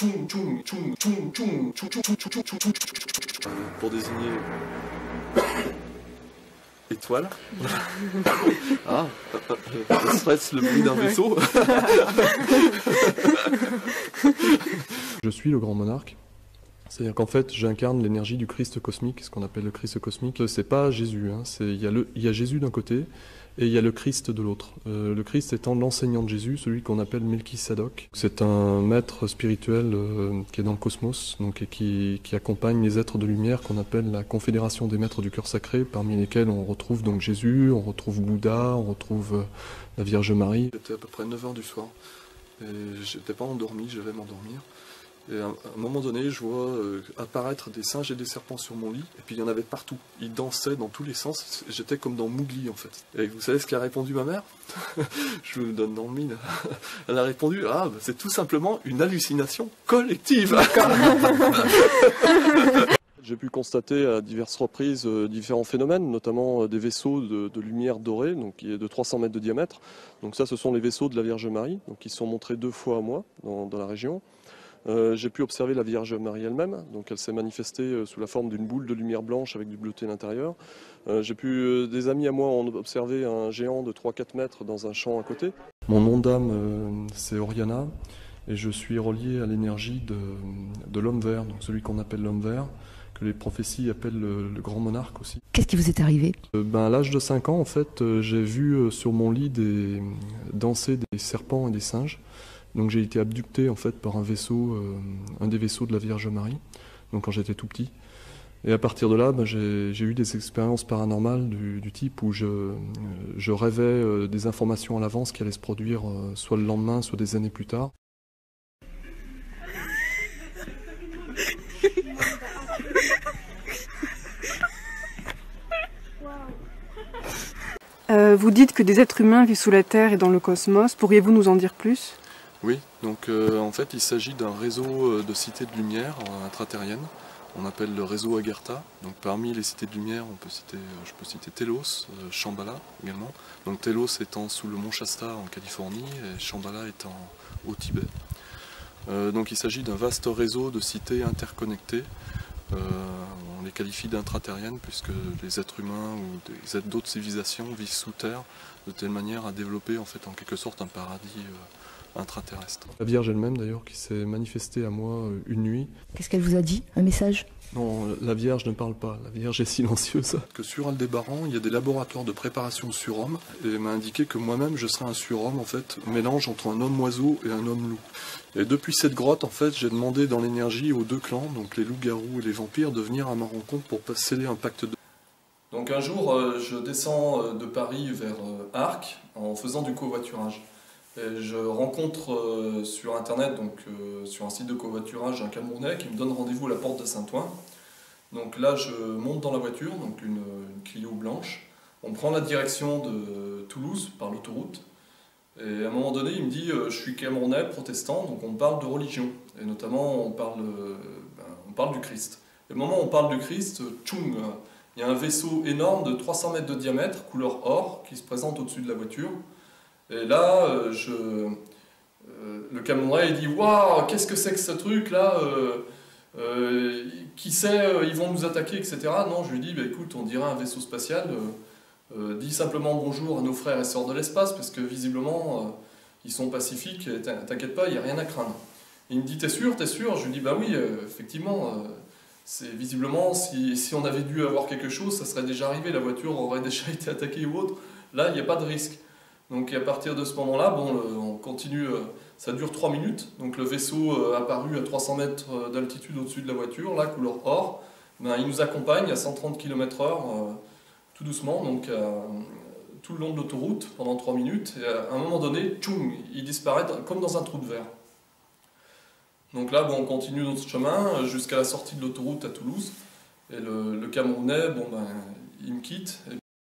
Pour désigner étoile. Ah, serait-ce le bruit d'un vaisseau? Je suis le grand monarque. C'est-à-dire qu'en fait, j'incarne l'énergie du Christ cosmique, ce qu'on appelle le Christ cosmique. C'est pas Jésus, hein. Il y a Jésus d'un côté et il y a le Christ de l'autre. Le Christ étant l'enseignant de Jésus, celui qu'on appelle Melchisadok. C'est un maître spirituel qui est dans le cosmos, donc, et qui accompagne les êtres de lumière qu'on appelle la confédération des maîtres du cœur sacré, parmi lesquels on retrouve donc Jésus, on retrouve Bouddha, on retrouve la Vierge Marie. C'était à peu près 9 h du soir et j'étais pas endormi, je vais m'endormir. Et à un moment donné, je vois apparaître des singes et des serpents sur mon lit, et puis il y en avait partout. Ils dansaient dans tous les sens, j'étais comme dans Mowgli en fait. Et vous savez ce qu'a répondu ma mère? Je me donne dans le mille. Elle a répondu, ah, bah, c'est tout simplement une hallucination collective. J'ai pu constater à diverses reprises différents phénomènes, notamment des vaisseaux de lumière dorée, donc qui est de 300 mètres de diamètre. Donc ça, ce sont les vaisseaux de la Vierge Marie, donc qui sont montrés 2 fois à moi dans la région. J'ai pu observer la Vierge Marie elle-même, donc elle s'est manifestée sous la forme d'une boule de lumière blanche avec du bleuté à l'intérieur. Des amis à moi ont observé un géant de 3-4 mètres dans un champ à côté. Mon nom d'âme, c'est Oriana, et je suis relié à l'énergie de l'homme vert, donc celui qu'on appelle l'homme vert, que les prophéties appellent le grand monarque aussi. Qu'est-ce qui vous est arrivé? À l'âge de 5 ans, en fait, j'ai vu sur mon lit danser des serpents et des singes. Donc j'ai été abducté en fait par un des vaisseaux de la Vierge Marie, donc quand j'étais tout petit. Et à partir de là, j'ai eu des expériences paranormales du type où je rêvais des informations à l'avance qui allaient se produire soit le lendemain, soit des années plus tard. Vous dites que des êtres humains vivent sous la Terre et dans le cosmos. Pourriez-vous nous en dire plus? Oui, donc en fait il s'agit d'un réseau de cités de lumière intraterriennes. On appelle le réseau Agartha. Donc parmi les cités de lumière, je peux citer Telos, Shambhala également. Donc Telos étant sous le mont Shasta en Californie et Shambhala étant au Tibet. Donc il s'agit d'un vaste réseau de cités interconnectées. On les qualifie d'intraterriennes puisque les êtres humains ou des êtres d'autres civilisations vivent sous terre de telle manière à développer en fait en quelque sorte un paradis intraterrestre. La Vierge elle-même d'ailleurs qui s'est manifestée à moi une nuit. Qu'est-ce qu'elle vous a dit? Un message? Non, la Vierge ne parle pas, la Vierge est silencieuse. Que sur Aldébaran, il y a des laboratoires de préparation de surhomme, et elle m'a indiqué que moi-même je serais un surhomme en fait, mélange entre un homme-oiseau et un homme-loup. Et depuis cette grotte, en fait, j'ai demandé dans l'énergie aux 2 clans, donc les loups-garous et les vampires, de venir à ma rencontre pour sceller un pacte de... Donc un jour, je descends de Paris vers Arques en faisant du covoiturage. Et je rencontre sur internet, donc sur un site de covoiturage, un Camerounais qui me donne rendez-vous à la porte de Saint-Ouen. Donc là, je monte dans la voiture, donc une Clio blanche. On prend la direction de Toulouse par l'autoroute. Et à un moment donné, il me dit je suis Camerounais, protestant, donc on parle de religion. Et notamment, on parle du Christ. Et au moment où on parle du Christ, tchoum, il y a un vaisseau énorme de 300 mètres de diamètre, couleur or, qui se présente au-dessus de la voiture. Et là, le Camerounais il dit « Waouh, qu'est-ce que c'est que ce truc-là qui sait, ils vont nous attaquer, etc. » Non, je lui dis bah, « Écoute, on dirait un vaisseau spatial. Dis simplement bonjour à nos frères et sœurs de l'espace, parce que visiblement, ils sont pacifiques, t'inquiète pas, il n'y a rien à craindre. » Il me dit « T'es sûr, t'es sûr ?» Je lui dis « Bah oui, effectivement, visiblement, si on avait dû avoir quelque chose, ça serait déjà arrivé, la voiture aurait déjà été attaquée ou autre. Là, il n'y a pas de risque. » Donc à partir de ce moment-là, on continue, ça dure 3 minutes. Donc le vaisseau apparu à 300 mètres d'altitude au-dessus de la voiture, là, couleur or, il nous accompagne à 130 km/h, tout doucement, donc tout le long de l'autoroute, pendant 3 minutes. Et à un moment donné, tchoum, il disparaît comme dans un trou de verre. Donc là, on continue notre chemin jusqu'à la sortie de l'autoroute à Toulouse. Et le Camerounais, il me quitte.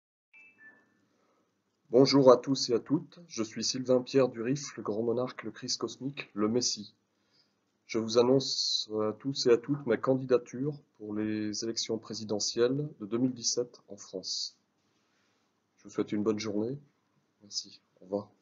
Bonjour à tous et à toutes, je suis Sylvain Pierre Durif, le grand monarque, le Christ cosmique, le Messie. Je vous annonce à tous et à toutes ma candidature pour les élections présidentielles de 2017 en France. Je vous souhaite une bonne journée. Merci. Au revoir.